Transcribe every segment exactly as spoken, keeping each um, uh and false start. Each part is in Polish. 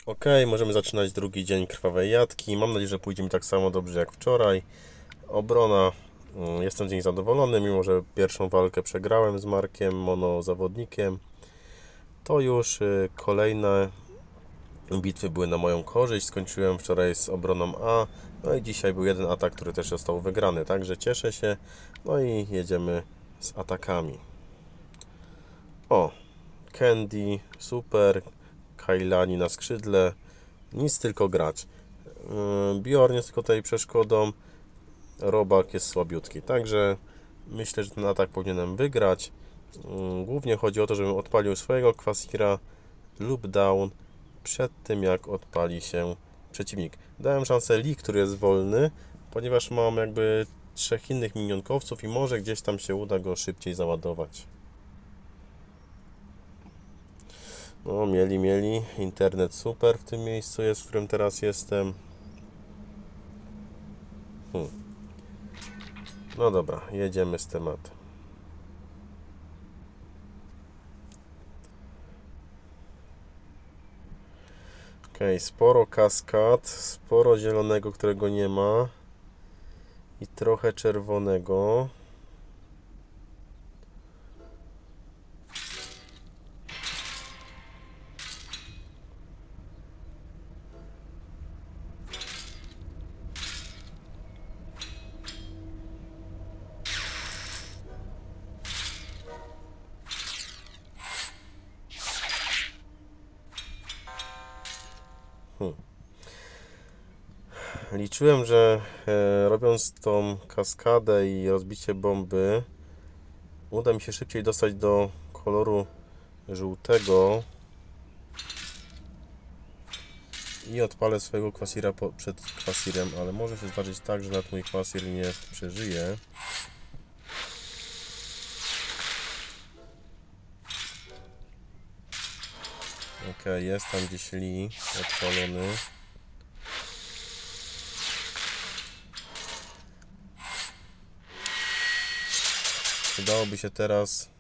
Ok, możemy zaczynać drugi dzień krwawej jatki. Mam nadzieję, że pójdzie mi tak samo dobrze jak wczoraj. Obrona. Jestem z niej zadowolony, mimo że pierwszą walkę przegrałem z Markiem, monozawodnikiem. To już kolejne bitwy były na moją korzyść. Skończyłem wczoraj z obroną A. No i dzisiaj był jeden atak, który też został wygrany. Także cieszę się. No i jedziemy z atakami. O, Candy, super. Kailani na skrzydle. Nic, tylko grać. Bjorn jest tylko tutaj przeszkodą. Robak jest słabiutki. Także myślę, że ten atak powinienem wygrać. Głównie chodzi o to, żebym odpalił swojego Kwasira lub down przed tym, jak odpali się przeciwnik. Dałem szansę Lee, który jest wolny, ponieważ mam jakby trzech innych minionkowców i może gdzieś tam się uda go szybciej załadować. No, mieli, mieli. Internet super w tym miejscu jest, w którym teraz jestem. Hmm. No dobra, jedziemy z tematem. Ok, sporo kaskad, sporo zielonego, którego nie ma i trochę czerwonego. Hmm. Liczyłem, że e, robiąc tą kaskadę i rozbicie bomby uda mi się szybciej dostać do koloru żółtego i odpalę swojego Kwasira po, przed Kwasirem, ale może się zdarzyć tak, że nawet mój Kwasir nie przeżyje. Ok, jest tam gdzieś Lee odpalony. Przydałoby się teraz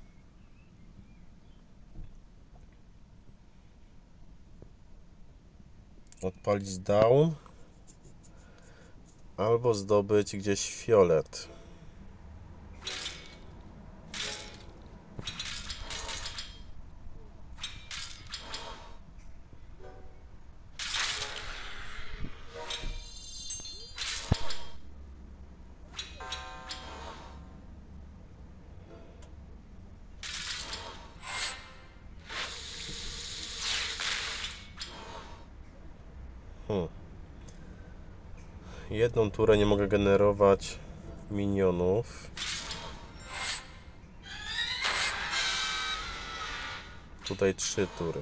odpalić down albo zdobyć gdzieś fiolet. Hmm. Jedną turę nie mogę generować minionów. Tutaj trzy tury.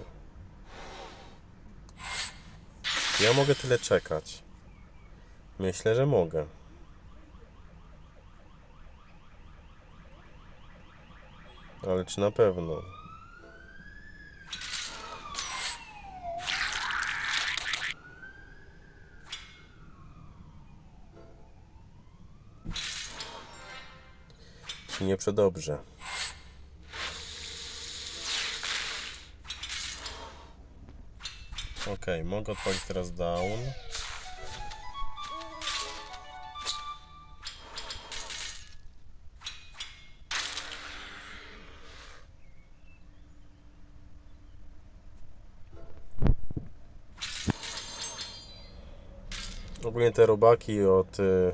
Ja mogę tyle czekać. Myślę, że mogę. Ale czy na pewno? Czy nie przedobrze? Ok, mogę odpalić teraz down. Ogólnie te robaki od yy,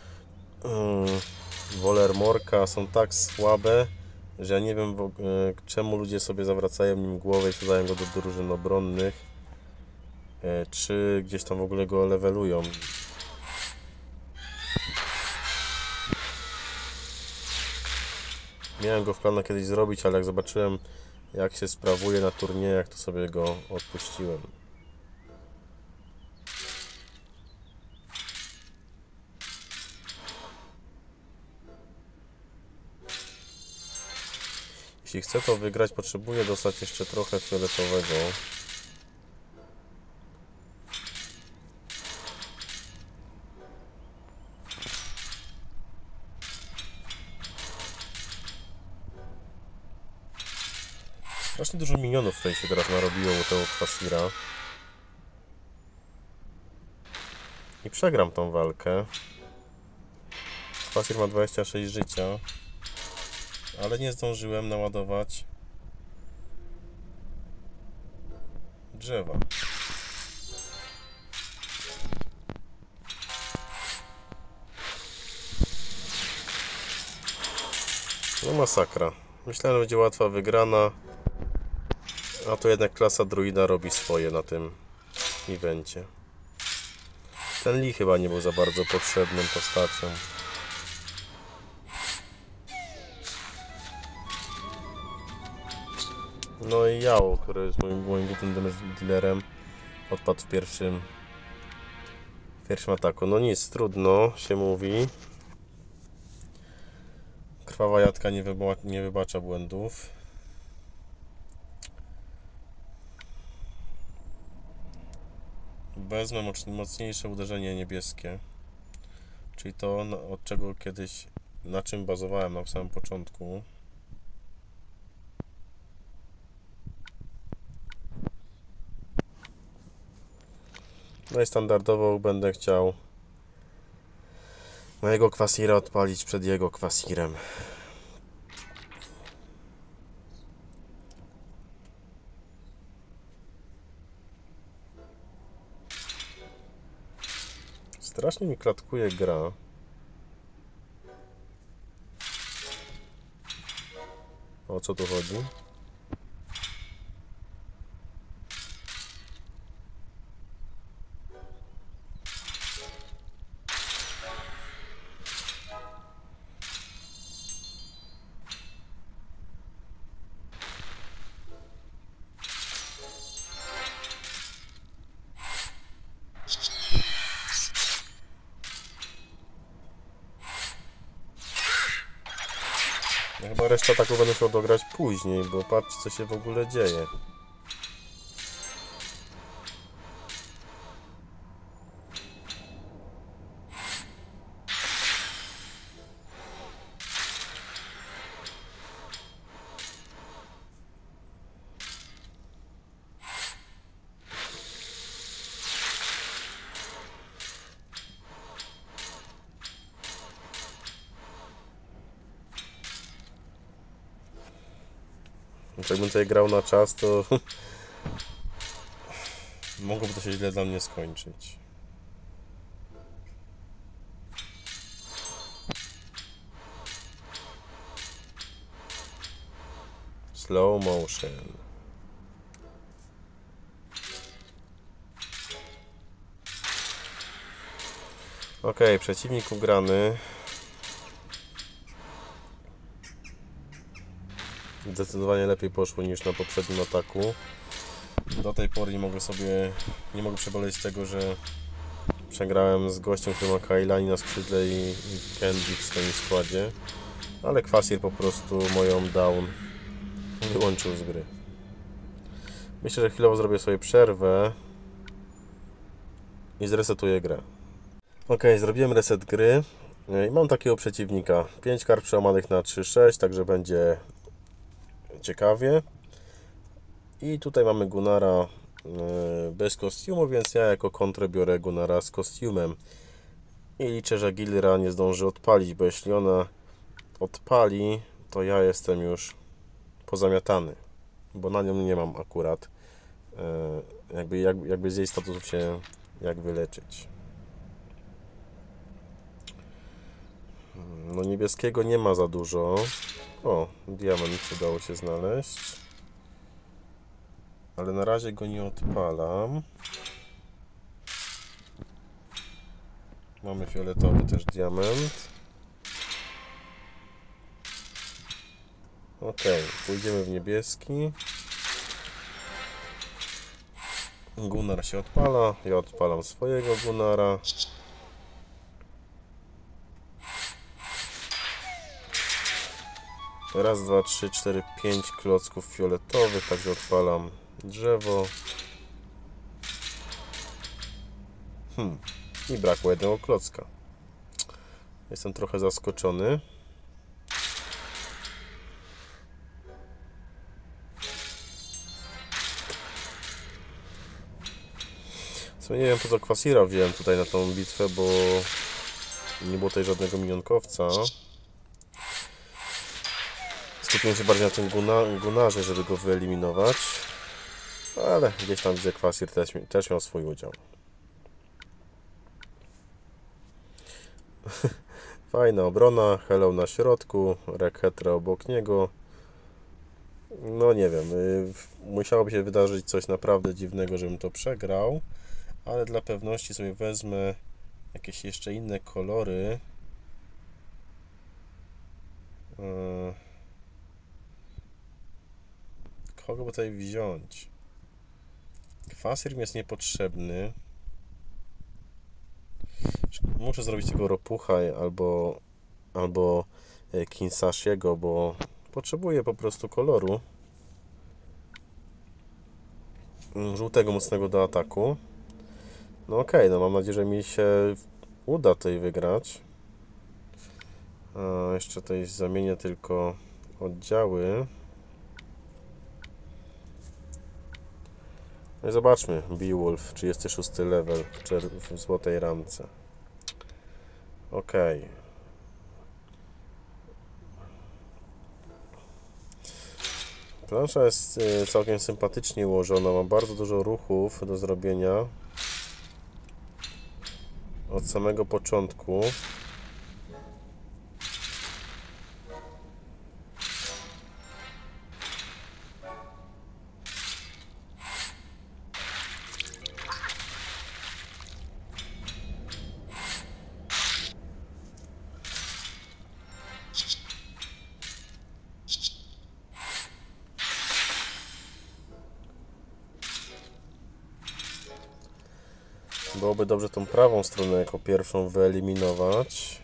yy, Wolermorka są tak słabe, że ja nie wiem yy, czemu ludzie sobie zawracają nim głowę i wsadzają go do drużyn obronnych, yy, czy gdzieś tam w ogóle go levelują. Miałem go w planach kiedyś zrobić, ale jak zobaczyłem, jak się sprawuje na turniejach, to sobie go odpuściłem. Jeśli chcę to wygrać, potrzebuję dostać jeszcze trochę fioletowego. Strasznie dużo minionów tutaj się teraz narobiło u tego Kwasira. i przegram tą walkę. Kwasir ma dwadzieścia sześć życia, ale nie zdążyłem naładować drzewa. No masakra. Myślałem, że będzie łatwa wygrana, a to jednak klasa druida robi swoje na tym evencie. Ten Lee chyba nie był za bardzo potrzebną postacią. No i Yao, który jest moim, moim głównym dealerem, odpadł w pierwszym, w pierwszym ataku. No nic, trudno się mówi. Krwawa jadka nie, wyba nie wybacza błędów. Wezmę mocniejsze uderzenie niebieskie, czyli to, od czego kiedyś, na czym bazowałem na samym początku. No i standardowo będę chciał mojego kwasira odpalić przed jego kwasirem. Strasznie mi klatkuje gra. O co tu chodzi? Ja chyba resztę ataku będę musiał dograć później, bo patrzcie, co się w ogóle dzieje. Jakbym tutaj grał na czas, to mogłoby to się źle dla mnie skończyć. Slow motion. Ok, przeciwnik ugrany. Zdecydowanie lepiej poszło niż na poprzednim ataku. Do tej pory nie mogę sobie, nie mogę przeboleć tego, że przegrałem z gościem, który ma Kailani na skrzydle i, i Candy w swoim składzie. Ale Kwasir po prostu moją down wyłączył z gry. Myślę, że chwilowo zrobię sobie przerwę i zresetuję grę. Ok, zrobiłem reset gry i mam takiego przeciwnika. pięć kart przełamanych na trzy sześć, także będzie ciekawie. I tutaj mamy Gunnara bez kostiumu, więc ja jako kontrę biorę Gunnara z kostiumem. I liczę, że Gilra nie zdąży odpalić, bo jeśli ona odpali, to ja jestem już pozamiatany. Bo na nią nie mam akurat jakby, jakby, jakby z jej statusów się jak wyleczyć. No niebieskiego nie ma za dużo. O, diament udało się znaleźć. Ale na razie go nie odpalam. Mamy fioletowy też diament. Ok, pójdziemy w niebieski. Gunnar się odpala. Ja odpalam swojego Gunnara. Raz, dwa, trzy, cztery, pięć klocków fioletowych, także odpalam drzewo. Hmm. I brakło jednego klocka. Jestem trochę zaskoczony. sumie nie wiem, po co Kwasira wziąłem tutaj na tą bitwę, bo nie było tutaj żadnego minionkowca. Skupiłem się bardziej na tym guna, Gunarze, żeby go wyeliminować. Ale gdzieś tam widzę, Kwasir też, też miał swój udział. Fajna obrona, Hello na środku, Rekhetre obok niego. No nie wiem, musiałoby się wydarzyć coś naprawdę dziwnego, żebym to przegrał. Ale dla pewności sobie wezmę jakieś jeszcze inne kolory. Kogo by tutaj wziąć? Kwasir mi jest niepotrzebny. Muszę zrobić tego Ropucha albo, albo Kinsashiego, bo potrzebuję po prostu koloru żółtego mocnego do ataku. No okej, okay, no mam nadzieję, że mi się uda tutaj wygrać. A jeszcze tutaj zamienię tylko oddziały. No i zobaczmy, Beowulf, trzydziesty szósty level w, w złotej ramce. Ok. Plansza jest całkiem sympatycznie ułożona, ma bardzo dużo ruchów do zrobienia od samego początku. Byłoby dobrze tą prawą stronę jako pierwszą wyeliminować.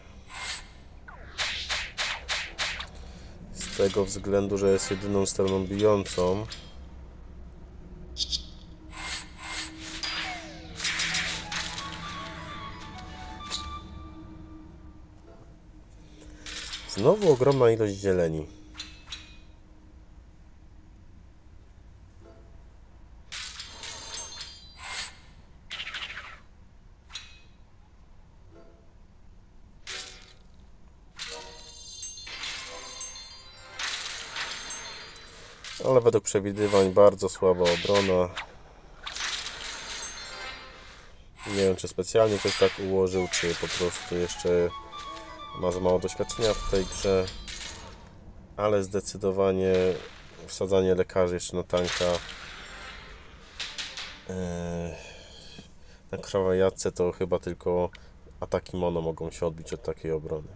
Z tego względu, że jest jedyną stroną bijącą. Znowu ogromna ilość zieleni. Ale według przewidywań bardzo słaba obrona. Nie wiem, czy specjalnie ktoś tak ułożył, czy po prostu jeszcze ma za mało doświadczenia w tej grze. Ale zdecydowanie wsadzanie lekarzy jeszcze na tanka na krwawej jadce to chyba tylko ataki mono mogą się odbić od takiej obrony.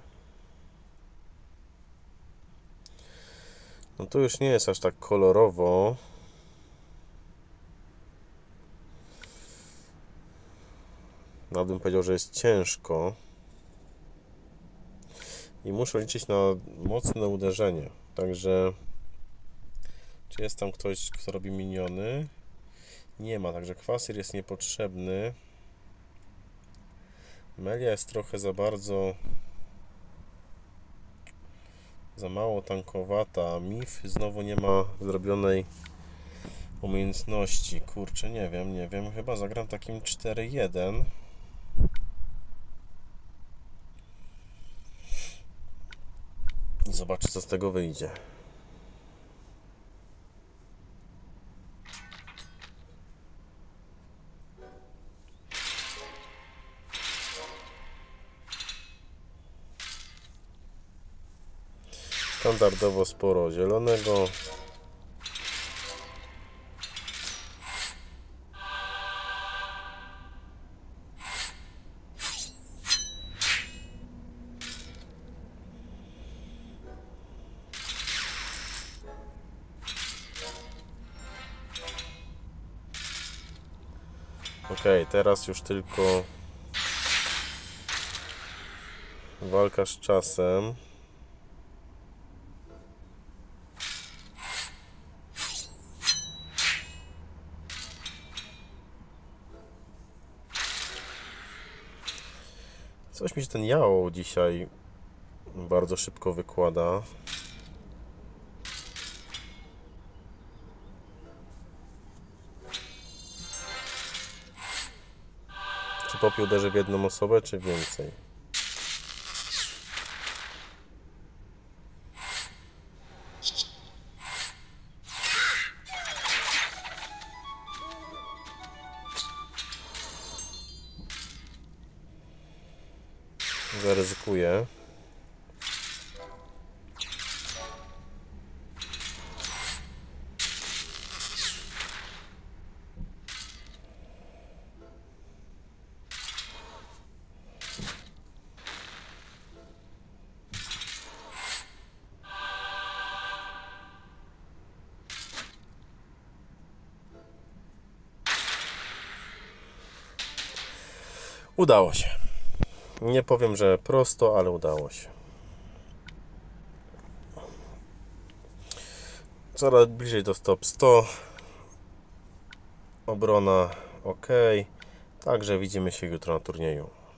No tu już nie jest aż tak kolorowo. Nawet bym powiedział, że jest ciężko. I muszę liczyć na mocne uderzenie. Także czy jest tam ktoś, kto robi miniony? Nie ma, także Kwasir jest niepotrzebny. Melia jest trochę za bardzo za mało tankowata. Mif znowu nie ma zrobionej umiejętności. Kurczę, nie wiem, nie wiem. Chyba zagram takim cztery jeden. I zobaczę, co z tego wyjdzie. Standardowo sporo zielonego. Ok, teraz już tylko walka z czasem. Coś mi się ten Jao dzisiaj bardzo szybko wykłada. Czy Poppy uderzy w jedną osobę, czy więcej? Zaryzykuję. Udało się. Nie powiem, że prosto, ale udało się. Coraz bliżej do stop sto. Obrona ok. Także widzimy się jutro na turnieju.